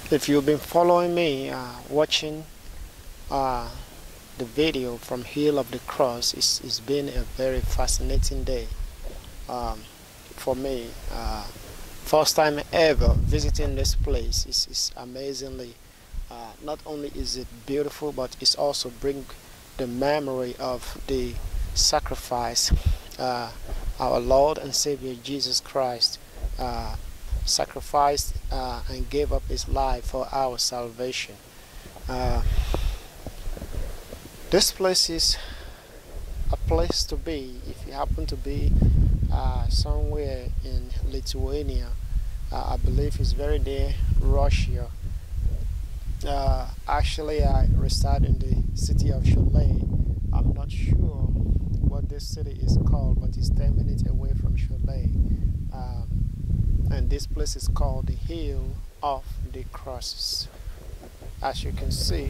If you've been following me, watching uh, the video from Hill of the Cross, it's been a very fascinating day um, for me. First time ever visiting this place is amazingly. Not only is it beautiful, but it's also bring the memory of the sacrifice our Lord and Savior Jesus Christ uh, sacrificed and gave up his life for our salvation. Uh, this place is a place to be if you happen to be somewhere in Lithuania. I believe it's very near Russia. Actually, I reside in the city of Cholet. I'm not sure what this city is called, but it's 10 minutes away from Cholet. And this place is called the Hill of the Crosses. As you can see,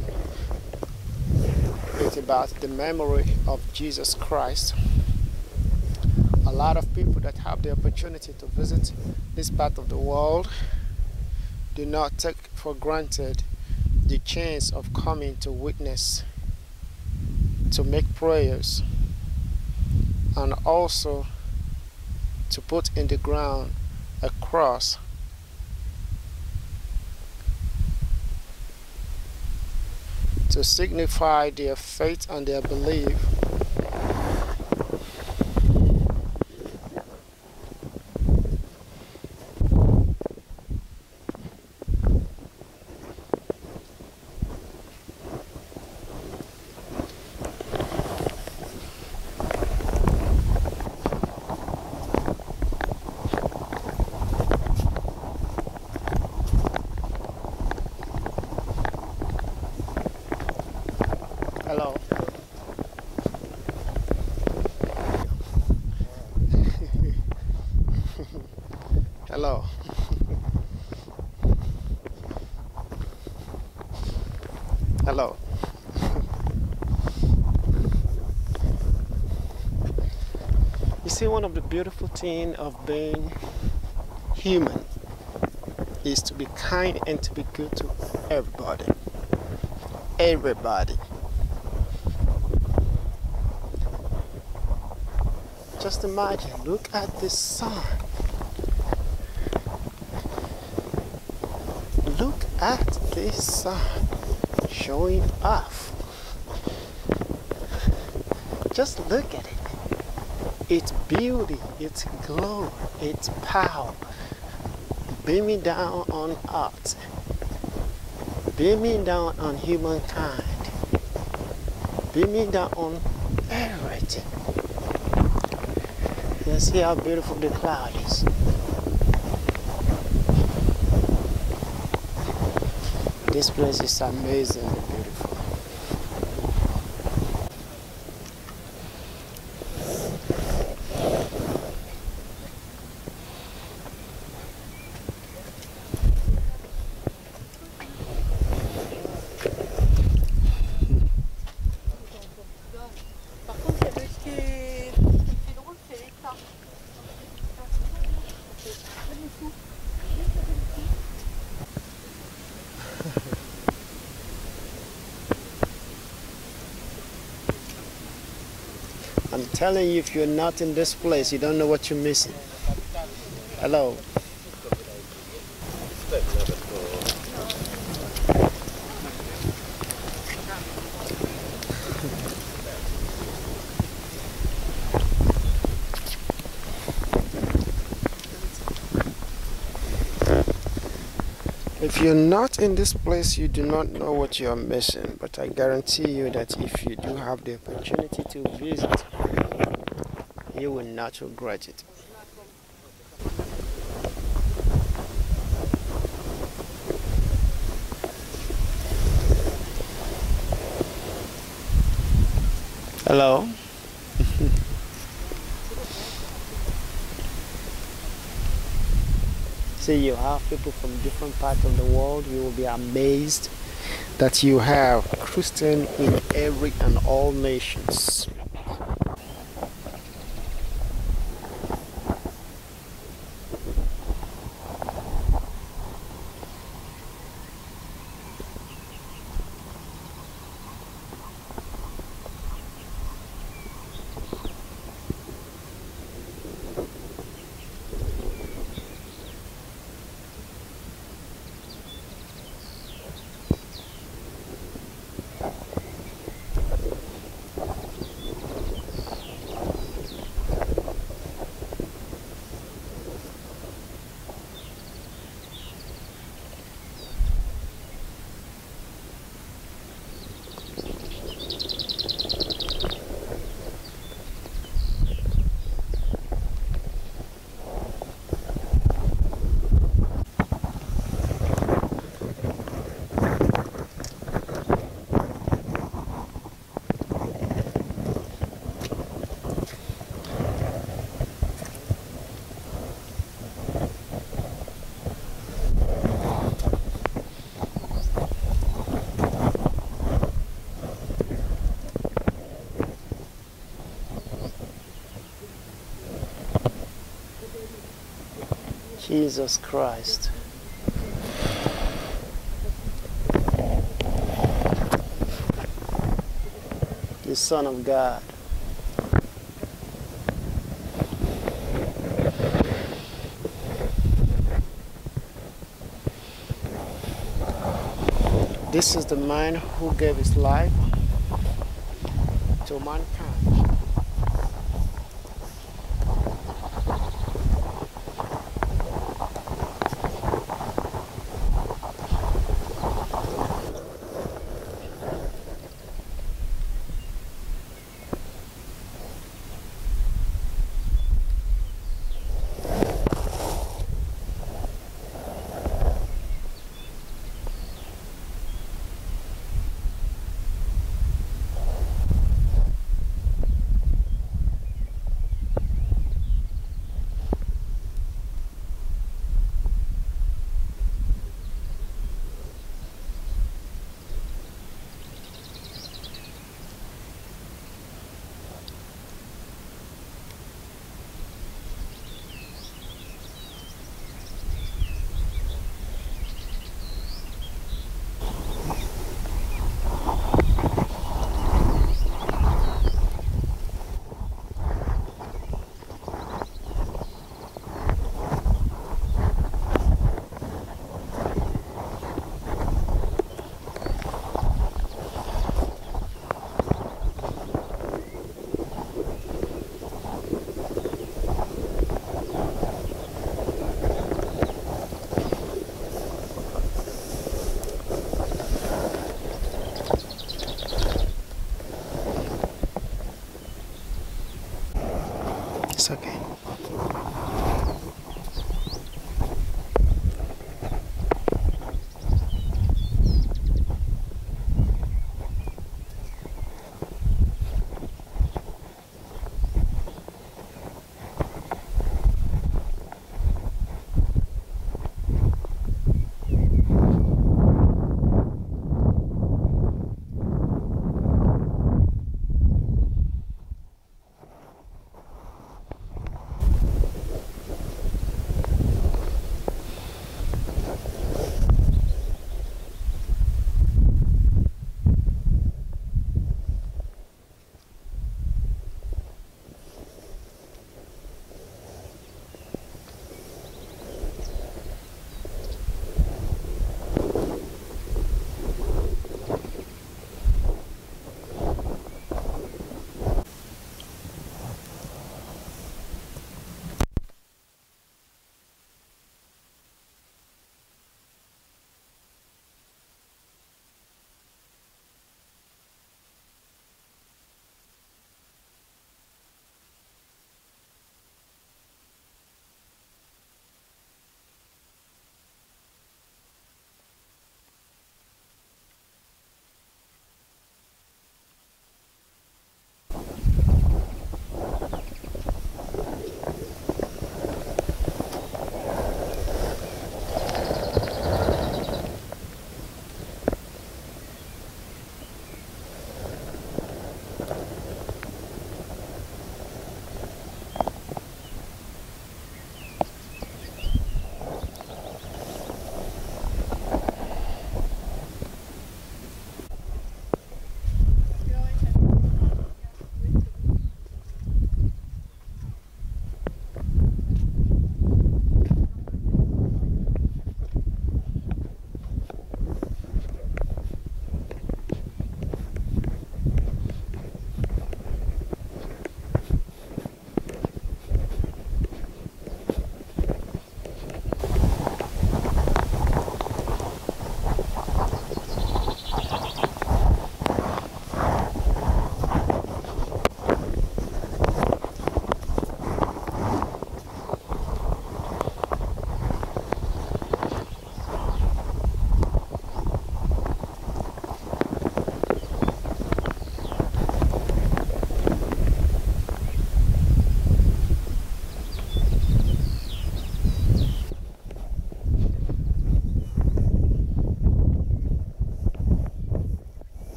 it's about the memory of Jesus Christ. A lot of people that have the opportunity to visit this part of the world do not take for granted the chance of coming to witness, to make prayers, and also to put in the ground a cross to signify their faith and their belief. Hello. Hello. Hello. You see, one of the beautiful things of being human is to be kind and to be good to everybody. Everybody. Just imagine, look at the sun. Look at this sun showing off. Just look at it. Its beauty, its glory, its power, beaming down on earth, beaming down on humankind, beaming down on everything. You see how beautiful the cloud is. This place is amazingly beautiful. Par contre, ce qui est drôle, c'est l'écart. I'm telling you, if you're not in this place, you don't know what you're missing. Hello. If you're not in this place, you do not know what you are missing. But I guarantee you that if you do have the opportunity to visit, you will not regret it. Hello. See, you have people from different parts of the world. You will be amazed that you have Christians in every and all nations. Jesus Christ. The Son of God. This is the man who gave his life to mankind.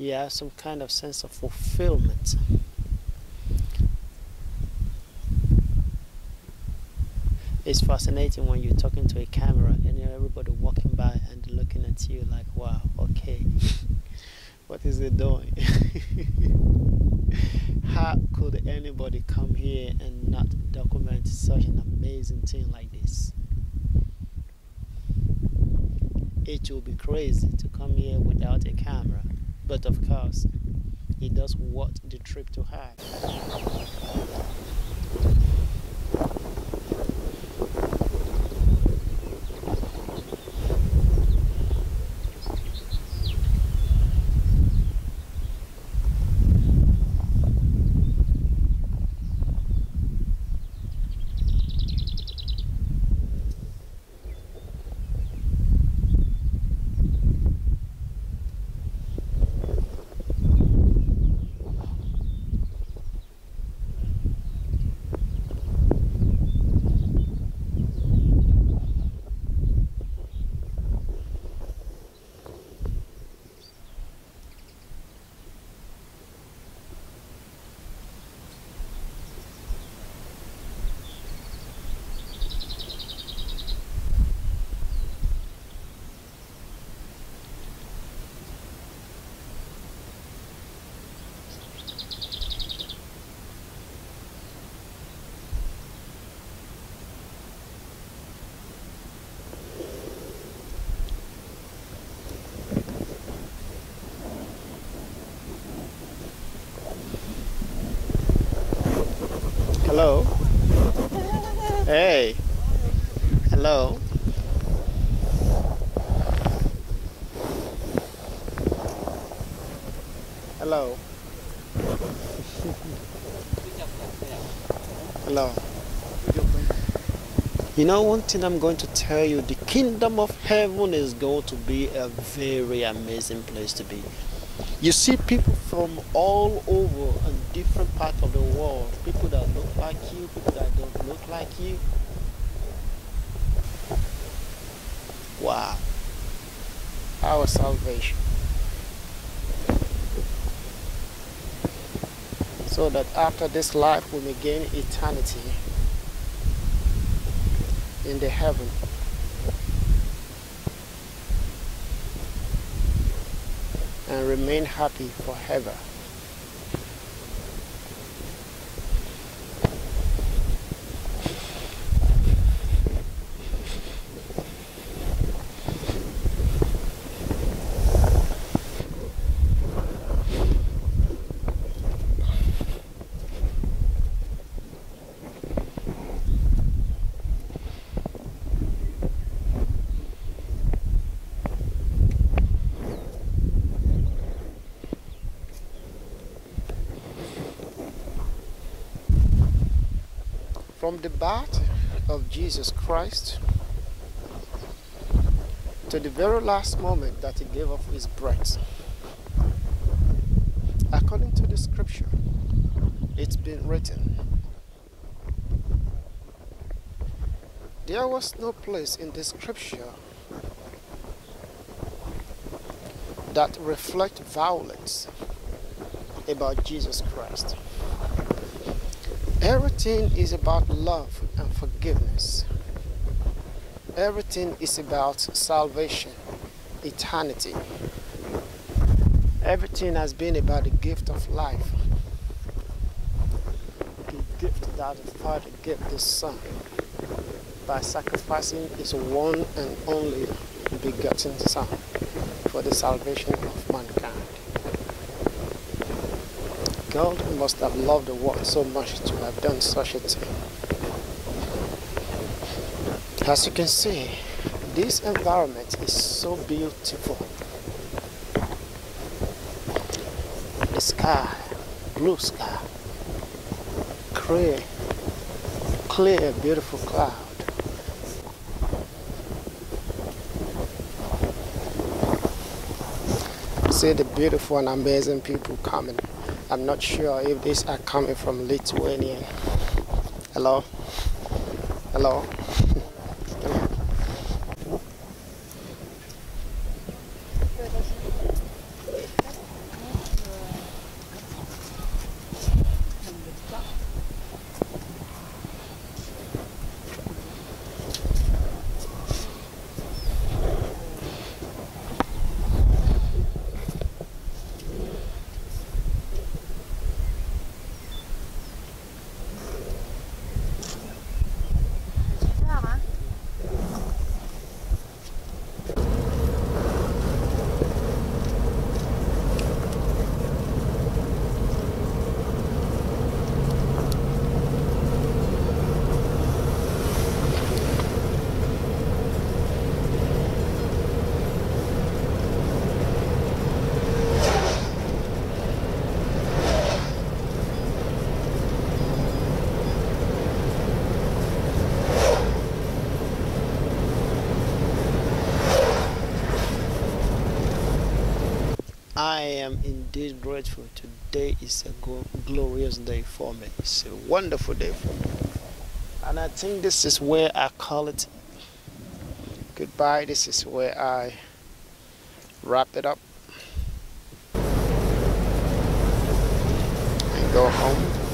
you have some kind of sense of fulfillment. It's fascinating when you're talking to a camera and everybody walking by and looking at you like, wow, okay, what is it doing? How could anybody come here and not document such an amazing thing like this? It will be crazy to come here without a camera, but of course, it does worth the trip to have. Hello? Hey. Hello? Hello? Hello? You know, one thing I'm going to tell you, the kingdom of heaven is going to be a very amazing place to be. You see people from all over and different parts of the world. People that look like you, people that don't look like you. Wow. Our salvation. So that after this life we may gain eternity in the heaven. And remain happy forever. From the birth of Jesus Christ to the very last moment that he gave up his breath, according to the scripture, it's been written, there was no place in the scripture that reflect violence about Jesus Christ. Everything is about love and forgiveness. Everything is about salvation, eternity. Everything has been about the gift of life. The gift that the Father gave the Son by sacrificing his one and only begotten Son for the salvation of mankind. God must have loved the world so much to have done such a thing. As you can see, this environment is so beautiful. The sky, blue sky, clear, beautiful cloud. See the beautiful and amazing people coming. I'm not sure if these are coming from Lithuania. Hello? Hello? indeed grateful. Today is a glorious day for me. It's a wonderful day for me. And I think this is where I call it goodbye. This is where I wrap it up and go home.